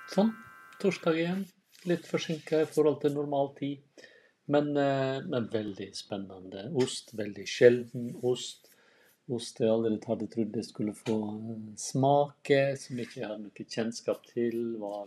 Sånn, torsdag igjen. Litt forsinket I forhold til normal tid. Men veldig spennende. Ost, veldig sjelden ost. Ost jeg aldri hadde trodd jeg skulle få smake, som ikke jeg hadde noe kjennskap til.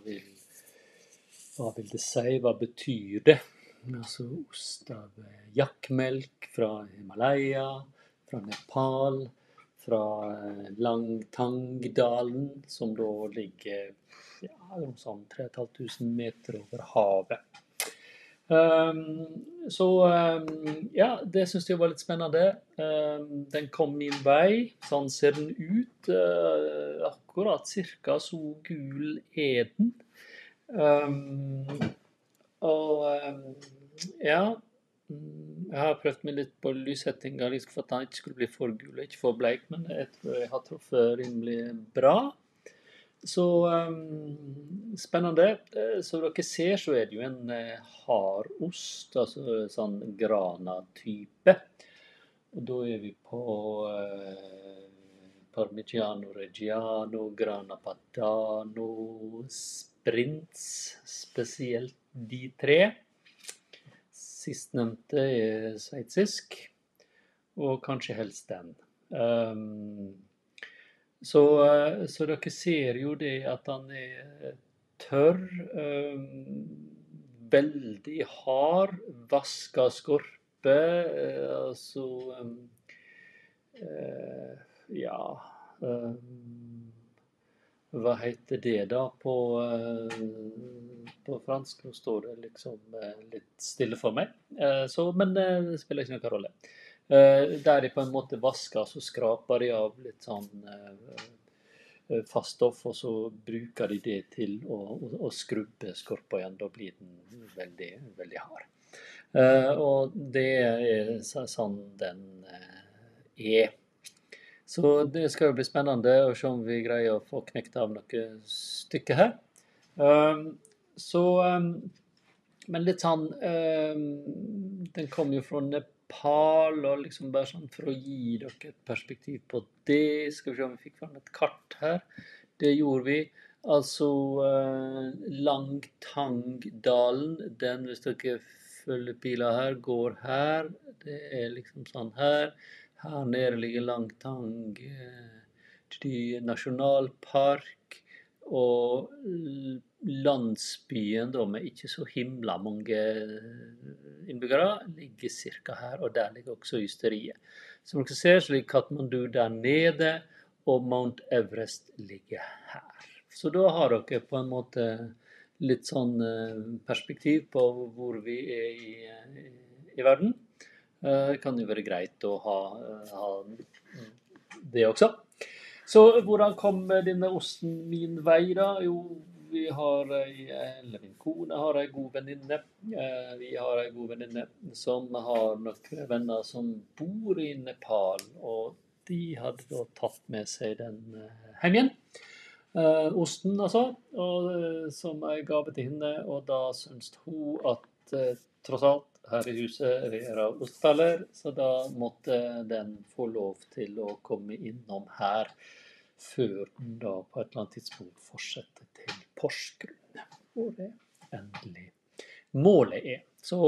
Hva vil det si? Hva betyr det? Altså ost av Yak-melk fra Himalaya, fra Nepal, fra Langtangdalen, som da ligger sånn 3500 meter over havet. Ja, det synes jeg var litt spennende. Den kom min vei, sånn ser den ut. Akkurat cirka så gul den. Ja, jeg har prøvd meg litt på lyssettinga, liksom for at den ikke skulle bli for gul og ikke for bleik, men jeg tror jeg har truffet rimelig bra. Så spennende. Som dere ser så det jo en hard ost, altså sånn grana-type. Og da vi på Parmigiano Reggiano, Grana Padano, Sprints, spesielt de tre. Sistnevnte sveitsisk, og kanskje helst den. Så dere ser jo det at han tørr, veldig hard, vasket skorpe, altså, ja, hva heter det da på fransk? Nå står det liksom litt stille for meg, men det spiller ikke noen rolle. Der de på en måte vasker, så skraper de av litt sånn fast stoff, og så bruker de det til å skrubbe skorpa igjen. Da blir den veldig, veldig hard. Og det sånn den Så det skal jo bli spennende å se om vi greier å få knekt av noe stykke her. Men litt sånn, den kom jo fra Nepal, og liksom bare sånn for å gi dere et perspektiv på det. Skal vi se om vi fikk fram et kart her. Det gjorde vi. Altså Langtangdalen, den hvis dere følger pila her, går her. Det liksom sånn her. Her nede ligger Langtang nasjonalpark, og landsbyen da, med ikke så himla mange innbyggere, ligger cirka her, og der ligger også ysteriet. Som dere ser, så ligger Kathmandu der nede, og Mount Everest ligger her. Så da har dere på en måte litt sånn perspektiv på hvor vi i verden. Det kan jo være greit å ha det også. Så hvordan kom denne osten min vei da? Jo, min kone har en god venninne. Vi har en god venninne som har noen venner som bor i Nepal, og de hadde da tatt med seg den hjem igjen. Osten altså, og som en gave til henne, og da syntes hun at tross alt her i huset være OSTEPERLER, så da måtte den få lov til å komme innom her før den da på et eller annet tidspunkt fortsetter til Porsgrunn, hvor det endelig målet Så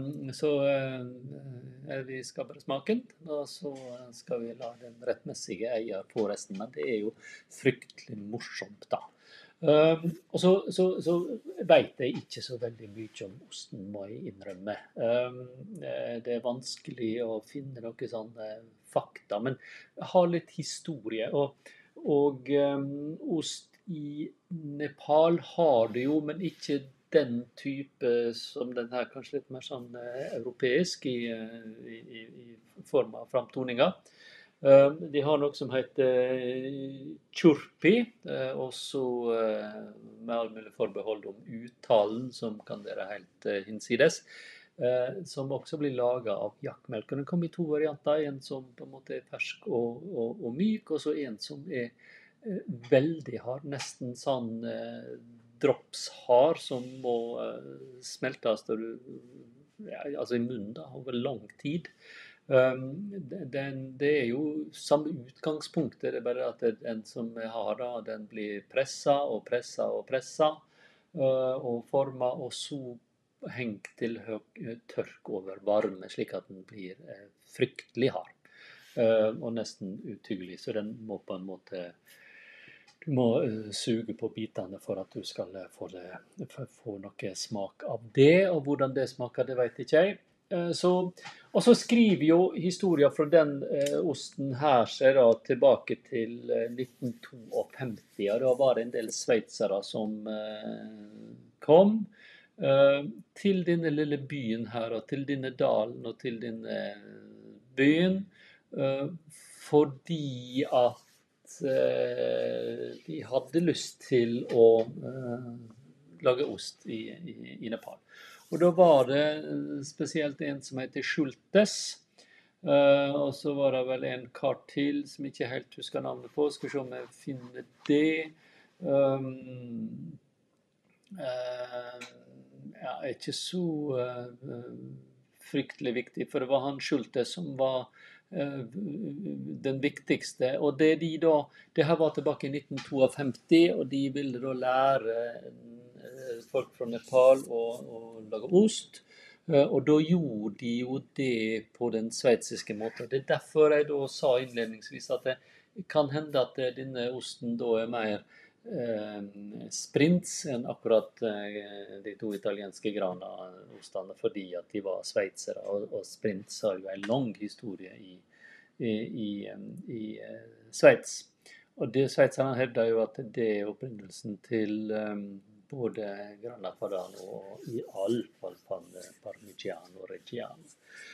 vi skal bare smake den, og så skal vi la den rettmessige eier få resten, men det jo fryktelig morsomt da. Og så vet jeg ikke så veldig mye om osten, må jeg innrømme. Det vanskelig å finne noen sånne fakta, men jeg har litt historie, og ost i Nepal har det jo, men ikke den type som den her, kanskje litt mer sånn europeisk i form av framtoninga. De har noe som heter churpi, og så med all mulig forbehold om uttalen, som kan være helt hinsides, som også blir laget av Yak-melk. Den kom i 2 varianter, en som på en måte fersk og myk, og så en som veldig hard, nesten sånn dropshard, som må smeltes altså i munnen da, over lang tid. Det jo samme utgangspunktet, det bare at den som jeg har da, den blir presset og presset og presset, og formet, og så hengt til tørk over varme, slik at den blir fryktelig hard. Og nesten utyggelig, så den må på en måte du må suge på bitene for at du skal få noe smak av det, og hvordan det smaker, det vet ikke jeg. Og så skriver jo historien fra den osten her seg da tilbake til 1952, og da var det en del sveitsere som kom til denne lille byen her, og til denne dalen, og til denne byen, fordi at de hadde lyst til å lage ost i Nepal. Og da var det spesielt en som heter Schultes, og så var det vel en kar til som ikke helt husker navnet på. Skal vi se om jeg finner det. Ja, ikke så fryktelig viktig, for det var han Schultes som var den viktigste, og det her var tilbake i 1952, og de ville da lære folk fra Nepal å lage ost, og da gjorde de jo det på den sveitsiske måten. Det er derfor jeg da sa innledningsvis at det kan hende at denne osten da er mer sprints enn akkurat de to italienske grana-ostene, fordi at de var sveitsere, og sprints har jo en lang historie i Sveits. Og det sveitserne hevder jo at det er opprinnelsen til både grana padano og i alle fall parmigiano reggiano.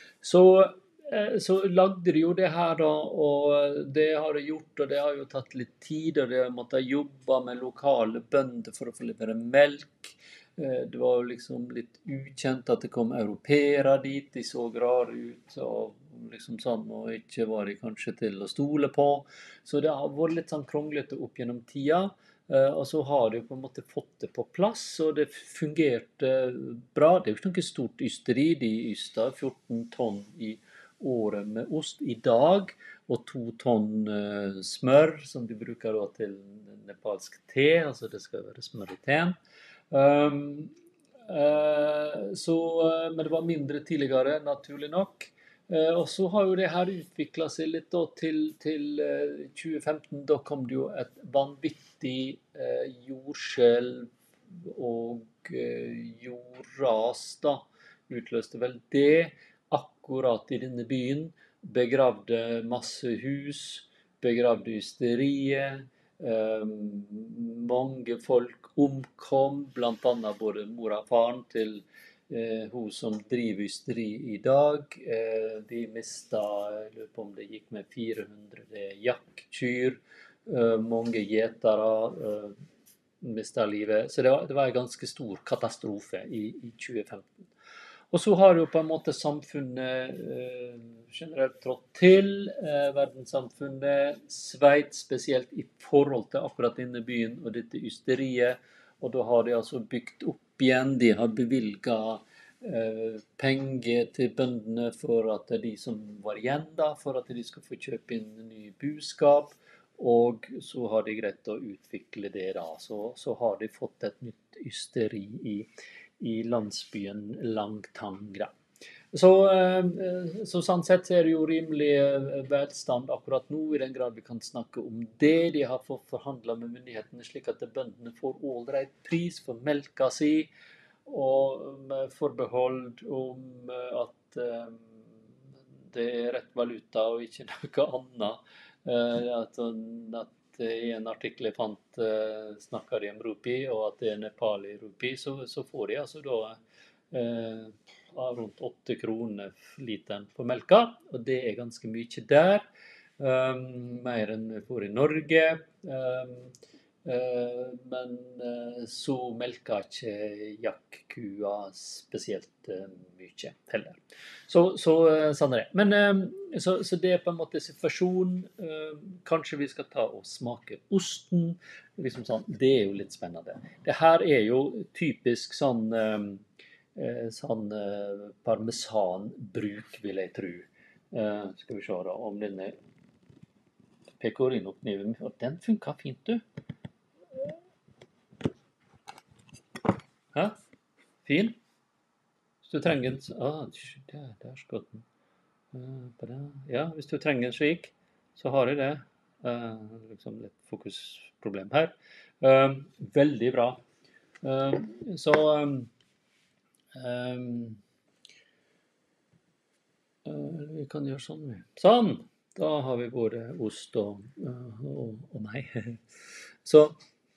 Så lagde de jo det her da, og det har de gjort, og det har jo tatt litt tid, og de har måttet jobbe med lokale bønder for å få levere melk. Det var jo liksom litt ukjent at det kom europeere dit, de så rare ut, og liksom sånn, og ikke var de kanskje til å stole på. Så det har vært litt sånn kronglete opp gjennom tida. Og så har de på en måte fått det på plass, og det fungerte bra. Det er jo ikke noe stort ysteri, de yster 14 tonn i året med ost i dag, og 2 tonn smør, som de bruker da til nepalsk te, altså det skal være smør i teen. Men det var mindre tidligere, naturlig nok. Og så har jo det her utviklet seg litt da, til 2015. Da kom det jo et vanvittig jordskjelv og jordras da, utløste vel det akkurat i denne byen, begravde masse hus, begravde ysteriet, mange folk omkom, blant annet både mor og faren til hun som driver ysteri i dag. De mistet, jeg lurer på om det gikk med 400 jakkkyr, mange gjetere mistet livet. Så det var en ganske stor katastrofe i 2015. Og så har jo på en måte samfunnet generelt trådt til, verdenssamfunnet, Sveits spesielt i forhold til akkurat denne byen og dette ysteriet, og da har de altså bygd opp igjen, de har bevilget penger til bøndene for at de som var igjen da, for at de skal få kjøpe inn ny buskap, og så har de greit å utvikle det da, så har de fått et nytt ysteri i landsbyen Langtangra. Så sånn sett er det jo rimelig velstand akkurat nå, i den grad vi kan snakke om det. De har fått forhandlet med myndighetene slik at bøndene får ålreit pris for melka si, og med forbehold om at det er rett valuta og ikke noe annet. At i en artikkel jeg fant snakker de om rupi, og at det er Nepali rupi, så får de altså da rundt 8 kroner literen på melka, og det er ganske mye der, mer enn vi får i Norge, men så melker ikke jakkua spesielt mye heller. Så sånn er det. Men så det er på en måte situasjonen. Kanskje vi skal ta og smake osten. Liksom sånn, det er jo litt spennende. Det her er jo typisk sånn parmesanbruk, vil jeg tro. Skal vi se da om denne pecorino-kniven, og den funker fint, du. fin. Hvis du trenger en der skal den. Ja, hvis du trenger en slik, så har jeg det. Liksom litt fokusproblem her. Veldig bra. Så vi kan gjøre sånn. Sånn! Da har vi både ost og meg. Så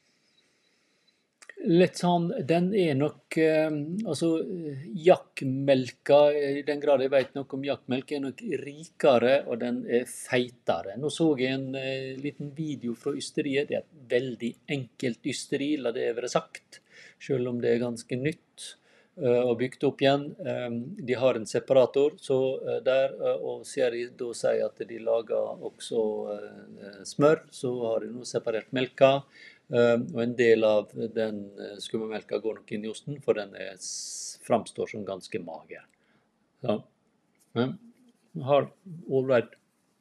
litt sånn, den nok, altså Yak-melka, i den grad jeg vet noe om Yak-melk, nok rikere, og den feitere. Nå så jeg en liten video fra ysteriet. Det et veldig enkelt ysteri, la det være sagt, selv om det ganske nytt og bygd opp igjen. De har en separator så der, og siden de da sier at de lager også smør, så har de nå separert melka. Og en del av den skummelka går nok inn i osten, for den framstår som ganske mager. Så, har all right.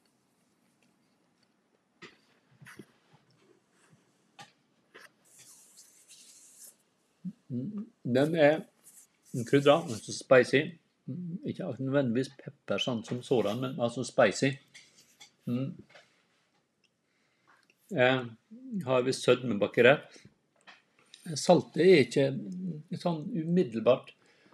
Den krydra, altså spicy. Ikke nødvendigvis pepper sånn som sådan, men altså spicy. Har vi sødme baki der. Saltet ikke sånn umiddelbart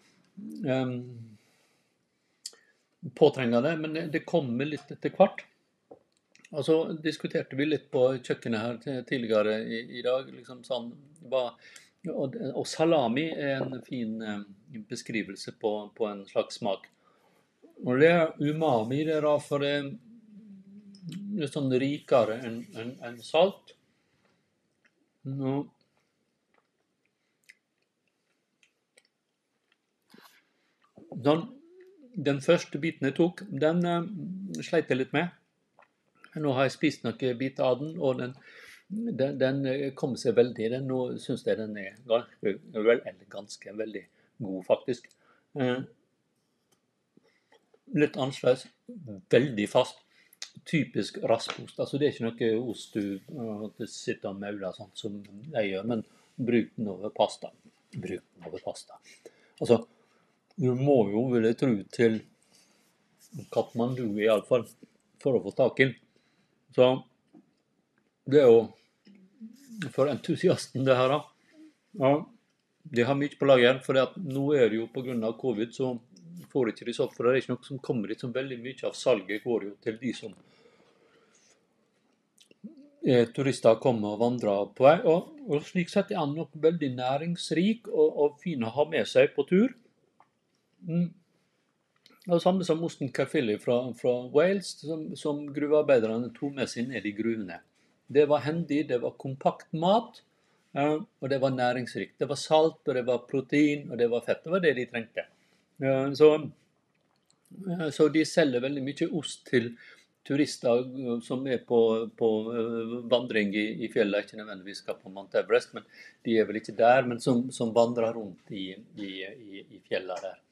påtrengende, men det kommer litt etter hvert. Og så diskuterte vi litt på kjøkkenet her tidligere i dag, liksom sånn, og salami en fin beskrivelse på en slags smak. Og det umami, det da, for det litt sånn rikere enn salt. Den første biten jeg tok, den sleit jeg litt med. Nå har jeg spist noen biter av den, og den kom seg veldig. Nå synes jeg den ganske veldig god, faktisk. Litt annerledes, veldig fast. Typisk raspost. Altså det ikke noe ost du sitter og mauler sånn som jeg gjør, men bruk den over pasta. Altså, du må jo ville tro til Kathmandu i alle fall, for å få tak i den. Så det jo for entusiasten det her da. Ja, de har mye på lager, for nå det jo på grunn av covid, så får ikke de så, for det ikke noe som kommer dit, som veldig mye av salget går jo til de som turister kommer og vandrer på vei, og slik sett han nok veldig næringsrik og fin å ha med seg på tur. Det samme som osten Caerphilly fra Wales, som gruvearbeiderne tog med seg ned i gruvene. Det var hendig, det var kompakt mat, og det var næringsrikt. Det var salt, og det var protein, og det var fett. Det var det de trengte. Så de selger veldig mye ost til turister som på vandring i fjellet, ikke nødvendigvis skal på Mount Everest, men de vel ikke der, men som vandrer rundt i fjellet der.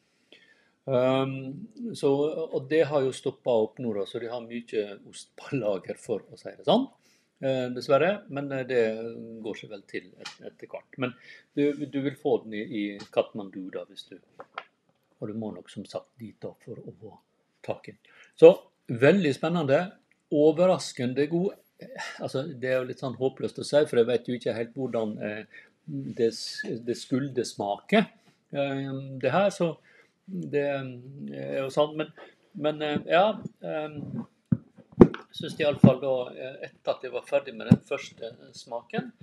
Og det har jo stoppet opp nå da, så de har mye ost på lager, for å si det sånn, dessverre, men det går seg vel til etter hvert. Men du vil få den i Kathmandu da, hvis du, og du må nok som sagt dit da for å få tak i den. Så veldig spennende, overraskende god. Altså, det jo litt sånn håpløst å si, for jeg vet jo ikke helt hvordan det skulle smake. Det her, så det jo sånn, men ja, jeg synes i alle fall da, etter at jeg var ferdig med den første smaken,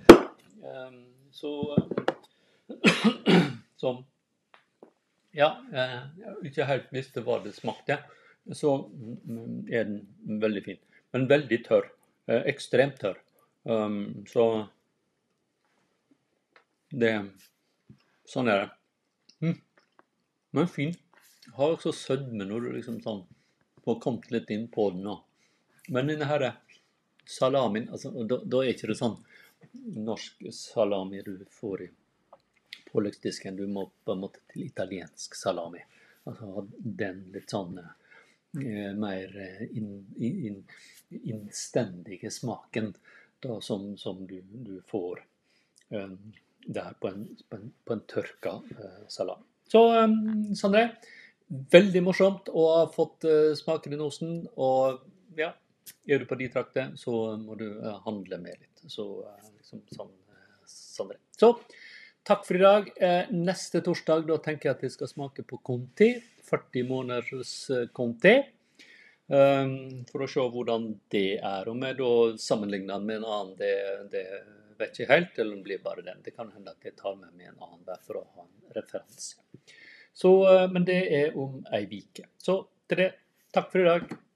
som ja, jeg ikke helt visste hva det smakte, så den veldig fin. Men veldig tørr, ekstremt tørr. Så det, sånn det. Men fin. Har også sødme når du liksom sånn får kommet litt inn på den nå. Men denne her salamin, altså, da ikke det sånn norsk salami du får i påleggsdisken. Du må på en måte til italiensk salami. Altså den litt sånn mer innstendige smaken da, som du får der på en tørka salat. Så Sondre, veldig morsomt å ha fått smake den osten, og ja, er du på de trakter, så må du handle med litt. Så liksom sånn, Sondre. Så takk for i dag. Neste torsdag, da tenker jeg at jeg skal smake på Conti, 40 måneders Conti. For å se hvordan det er. Om jeg da sammenligner den med en annen, det vet jeg ikke helt, eller om det blir bare den. Det kan hende at jeg tar med meg en annen der for å ha en referanse. Så, men det er om ei vike. Så til det, takk for i dag.